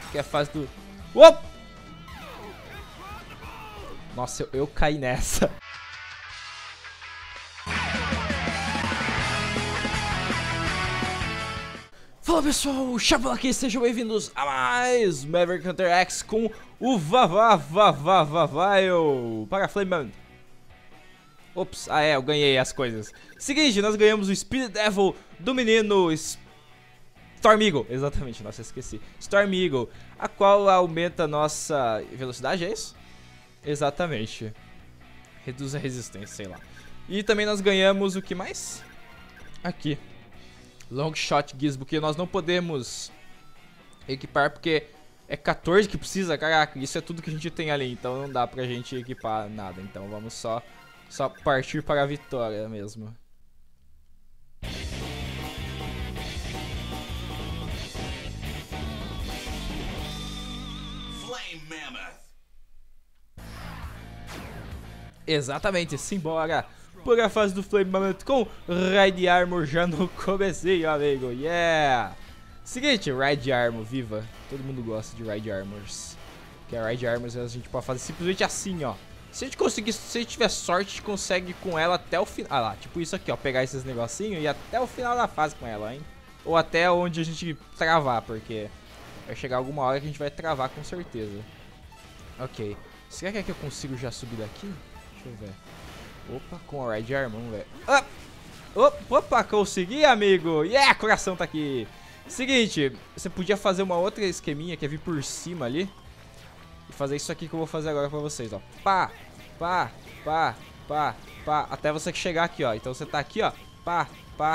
que é a fase do... Uop! Nossa, eu caí nessa. Fala pessoal, Chapéu aqui, sejam bem-vindos a mais Maverick Hunter X com o Vavaio para Flame. Ops, eu ganhei as coisas. Seguinte, nós ganhamos o Spirit Devil do menino Storm Eagle, exatamente, nossa, esqueci. Storm Eagle, a qual aumenta a nossa velocidade, é isso? Exatamente. Reduz a resistência, sei lá. E também nós ganhamos o que mais? Aqui. Long Shot Gizmo, que nós não podemos equipar porque é 14 que precisa, caraca, isso é tudo que a gente tem ali, então não dá pra gente equipar nada, então vamos só partir para a vitória mesmo. Flame Mammoth. Exatamente, simbora por a fase do Flame Mammoth com Ride Armor já no comecinho, amigo, yeah! Seguinte, Ride Armor, viva, todo mundo gosta de Ride Armors, que a Ride Armors a gente pode fazer simplesmente assim, ó. Se a gente conseguir, se a gente tiver sorte, a gente consegue com ela até o final. Ah lá, tipo isso aqui, ó, pegar esses negocinhos e até o final da fase com ela, hein? Ou até onde a gente travar, porque vai chegar alguma hora que a gente vai travar com certeza. Ok, será que eu consigo já subir daqui? Deixa eu ver. Opa, com a Ride Armor, vamos ver. Opa, consegui, amigo! Yeah, coração tá aqui! Seguinte, você podia fazer uma outra esqueminha que é vir por cima ali e fazer isso aqui que eu vou fazer agora pra vocês, ó. Pá, até você chegar aqui, ó. Então você tá aqui, ó. Pá,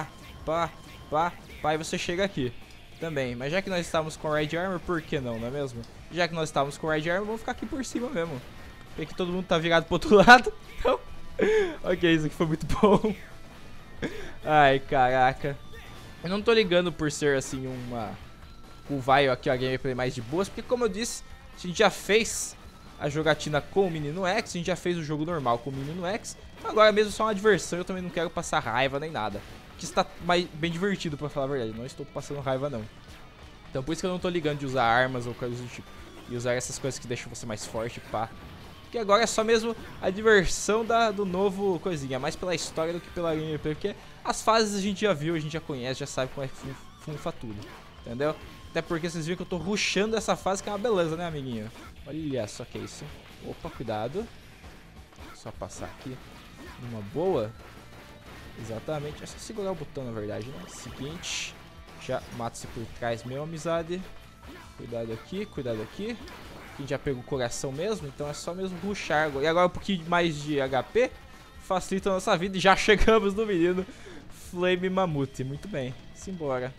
e você chega aqui também. Mas já que nós estávamos com Ride Armor, por que não, não é mesmo? Já que nós estávamos com Ride Armor, vamos ficar aqui por cima mesmo. Porque aqui todo mundo tá virado pro outro lado. Então, ok, isso aqui foi muito bom. Ai, caraca. Eu não tô ligando por ser, assim, o Vaio aqui, ó, gameplay mais de boas. Porque, como eu disse, a gente já fez a jogatina com o Menino X. A gente já fez o jogo normal com o Menino X. Agora mesmo só uma diversão, eu também não quero passar raiva nem nada. Que está bem divertido, pra falar a verdade. Não estou passando raiva, não. Então, por isso que eu não tô ligando de usar armas ou coisas do tipo. E usar essas coisas que deixam você mais forte, pá. Porque agora é só mesmo a diversão do novo coisinha. Mais pela história do que pela gameplay. Porque as fases a gente já viu, a gente já conhece, já sabe como é que funfa tudo. Entendeu? Até porque vocês viram que eu tô rushando essa fase, que é uma beleza, né, amiguinho? Olha só que é isso. Opa, cuidado. Só passar aqui numa boa. Exatamente. É só segurar o botão, na verdade, né? Seguinte. Já mata-se por trás, meu amizade. Cuidado aqui, cuidado aqui. A gente já pegou o coração mesmo, então é só mesmo rushar. E agora um pouquinho mais de HP facilita a nossa vida e já chegamos no menino Flame Mammoth. Muito bem, simbora.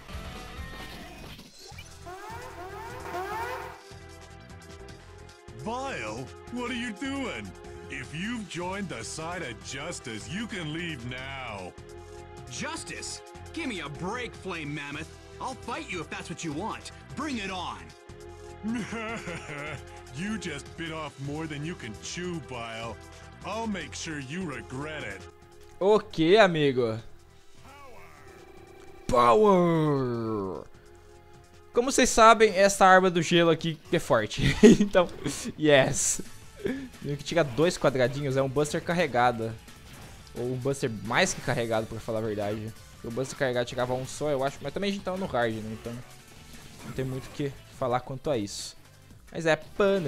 Vile, what are you doing? If you've joined the side of justice, you can leave now. Justice? Give me a break, Flame Mammoth. I'll fight you if that's what you want. Bring it on. You just bit off more than you can chew, Vile. I'll make sure you regret it. Ok, amigo. Power! Como vocês sabem, essa arma do gelo aqui é forte. Então, yes. Tem que tirar 2 quadradinhos, é um Buster carregado. Ou um Buster mais que carregado, pra falar a verdade. O Buster carregado tirava um só, eu acho. Mas também a gente tava no hard, né? Então não tem muito o que falar quanto a isso. Mas é...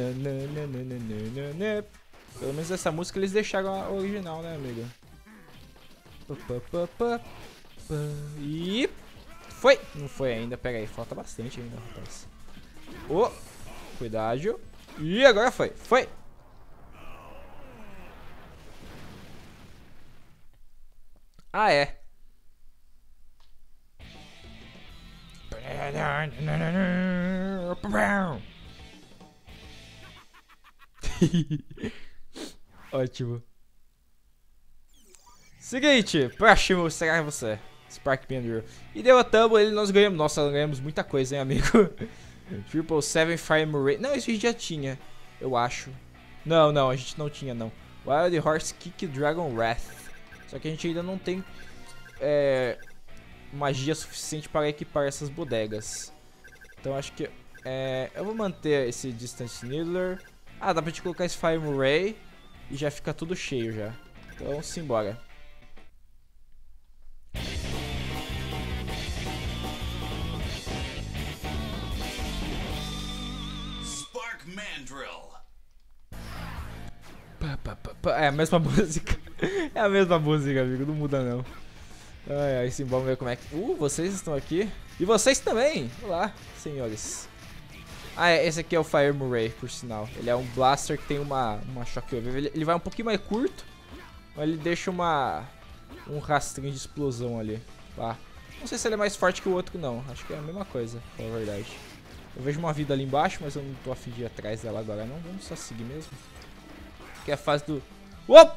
Pelo menos essa música eles deixaram a original, né, amigo? E... Foi! Não foi ainda, pega aí, falta bastante ainda, rapaz. Oh, cuidado. E agora foi, foi! Ah, é. Ótimo. Seguinte, próximo será você, Spark Bender. E derrotamos ele, nós ganhamos. Nossa, ganhamos muita coisa, hein, amigo. Triple 7 Fire Rate. Não, isso a gente já tinha, eu acho. Não, a gente não tinha, não. Wild Horse Kick Dragon Wrath. Só que a gente ainda não tem magia suficiente para equipar essas bodegas. Então acho que Eu vou manter esse Distant Needler. Ah, dá pra gente colocar esse Fire Ray e já fica tudo cheio já. Então, simbora. Spark Mandrill. É a mesma música. É a mesma música, amigo. Não muda, não. Ai, ai, sim, vamos ver como é que... vocês estão aqui. E vocês também. Olá, senhores. Ah, esse aqui é o Fire Murray, por sinal. Ele é um blaster que tem uma shockwave. Ele vai um pouquinho mais curto, mas ele deixa um rastrinho de explosão ali. Tá. Não sei se ele é mais forte que o outro, não. Acho que é a mesma coisa, pra falar a verdade. Eu vejo uma vida ali embaixo, mas eu não tô a fim de ir atrás dela agora, não. Vamos só seguir mesmo. Que é a fase do... Uop!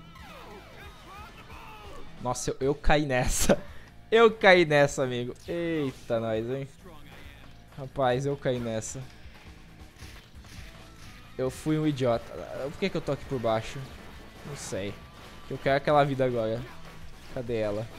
Nossa, eu caí nessa. Eu caí nessa, amigo. Eita, nós, hein? Rapaz, eu caí nessa. Eu fui um idiota. Por que eu tô aqui por baixo? Não sei. Eu quero aquela vida agora. Cadê ela?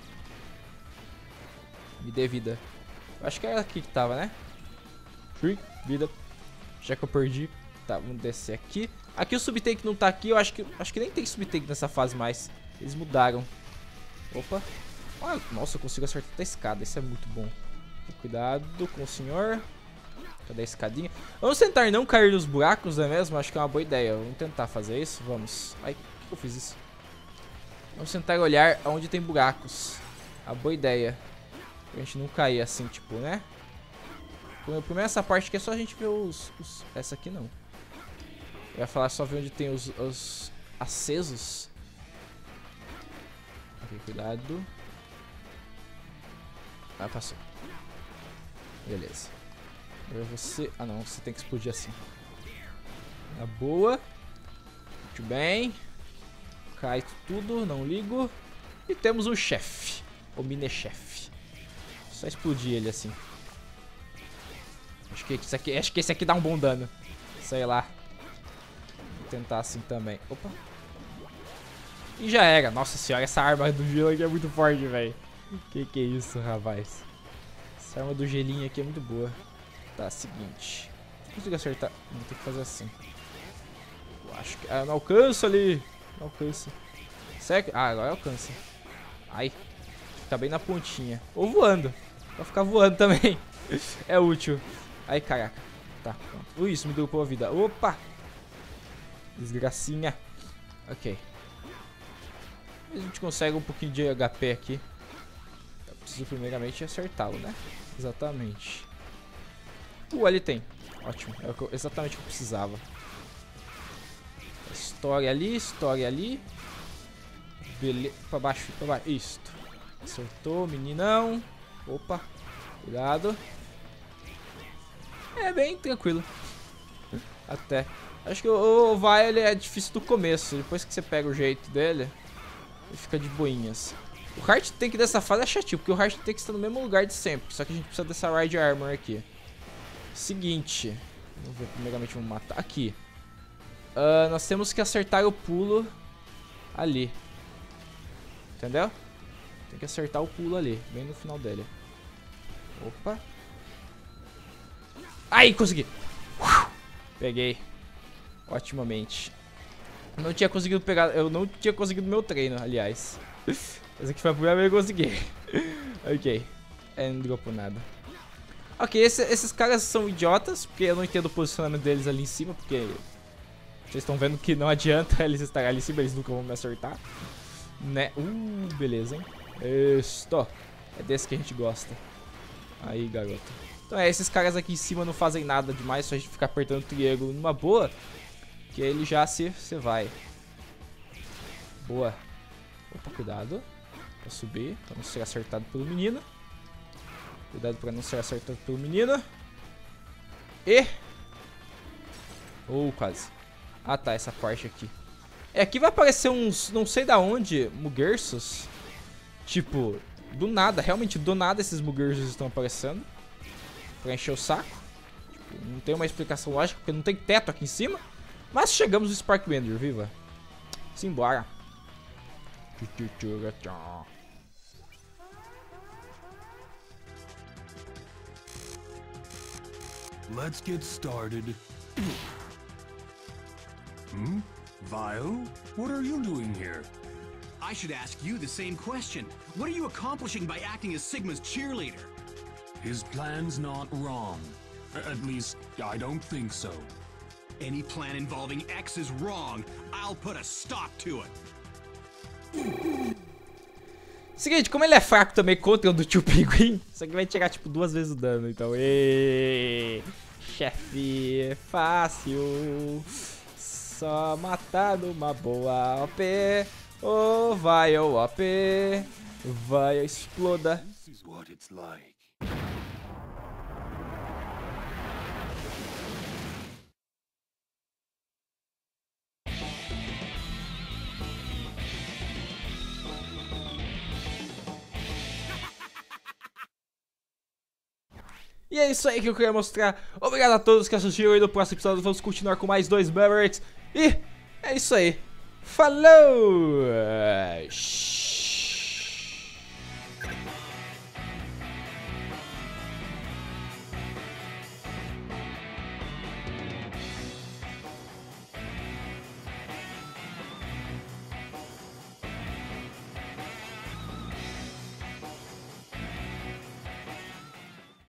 Me dê vida. Eu acho que era aqui que tava, né? Vida. Já que eu perdi. Tá, vamos descer aqui. Aqui o subtank não tá aqui. Eu acho que nem tem subtank nessa fase mais. Eles mudaram. Opa. Ah, nossa, eu consigo acertar a escada. Isso é muito bom. Cuidado com o senhor. Cadê a escadinha? Vamos tentar não cair nos buracos, não é mesmo? Acho que é uma boa ideia. Vamos tentar fazer isso. Vamos. Ai, por que eu fiz isso? Vamos tentar olhar onde tem buracos. A boa ideia. Pra gente não cair assim, tipo, né? Primeiro essa parte aqui é só a gente ver essa aqui não. Eu ia falar só ver onde tem os acesos. Ok, cuidado. Ah, passou. Beleza. Agora você... Ah não, você tem que explodir assim. Na boa. Muito bem. Cai tudo, não ligo. E temos o chefe. O mini-chefe. Só explodir ele assim. Acho que esse aqui dá um bom dano. Sei lá. Vou tentar assim também. Opa. E já era. Nossa senhora, essa arma do gelo aqui é muito forte, velho. Que é isso, rapaz. Essa arma do gelinho aqui é muito boa. Tá, seguinte. Não consigo acertar. Vou ter que fazer assim. Eu acho que... Ah, não alcanço ali. Não alcanço. Será? Ah, agora alcança. Ai. Tá bem na pontinha. Ou voando. Pra ficar voando também. É útil. Ai, caraca. Tá, pronto. Isso, me dropou a vida. Opa! Desgracinha. Ok. A gente consegue um pouquinho de HP aqui. Eu preciso primeiramente acertá-lo, né? Exatamente. Ali tem. Ótimo. É exatamente o que eu precisava. História ali, história ali. Beleza. Pra baixo, pra baixo. Isto. Acertou, meninão. Opa. Cuidado. É bem tranquilo. Até. Acho que o vai ele é difícil do começo. Depois que você pega o jeito dele, ele fica de boinhas. O Heart Tank dessa fase é chatinho, porque o Heart Tank está no mesmo lugar de sempre. Só que a gente precisa dessa Ride Armor aqui. Seguinte. Vamos ver, primeiramente vamos matar. Aqui. Nós temos que acertar o pulo ali. Entendeu? Tem que acertar o pulo ali, bem no final dele. Opa. Aí, consegui. Peguei. Otimamente. Eu não tinha conseguido pegar. Eu não tinha conseguido meu treino, aliás. Essa aqui foi a primeira vez que eu consegui. Ok. Não dropou nada. Ok, esses caras são idiotas, porque eu não entendo o posicionamento deles ali em cima, porque vocês estão vendo que não adianta eles estarem ali em cima, eles nunca vão me acertar. Né? Beleza, hein? Isto. É desse que a gente gosta. Aí, garoto. Então esses caras aqui em cima não fazem nada demais, só a gente ficar apertando o triângulo numa boa, que ele já se vai. Boa. Opa, cuidado. Pra subir, pra não ser acertado pelo menino. Cuidado pra não ser acertado pelo menino. E... quase. Ah, tá, essa parte aqui. Aqui vai aparecer uns, não sei da onde, Mugersos. Tipo, do nada, realmente do nada esses Mugersos estão aparecendo. Pra encher o saco. Tipo, não tem uma explicação lógica, porque não tem teto aqui em cima. Mas chegamos no Sparkbender, viva. Simbora. Let's get started. Vile? What are you doing here? I should ask you the same question. What are you accomplishing by acting as Sigma's cheerleader? His plan's not wrong. At least, I don't think so. Any plan involving X is wrong. I'll put a stop to it. Seguinte, como ele é fraco também contra o do tio Pinguim, isso aqui vai tirar tipo 2 vezes o dano, então... Chefe, fácil. Só matar numa boa OP. Oh, vai o OP. Vai, exploda. This is what it's like. E é isso aí que eu queria mostrar. Obrigado a todos que assistiram, e no próximo episódio vamos continuar com mais 2 Mavericks. E é isso aí. Falou!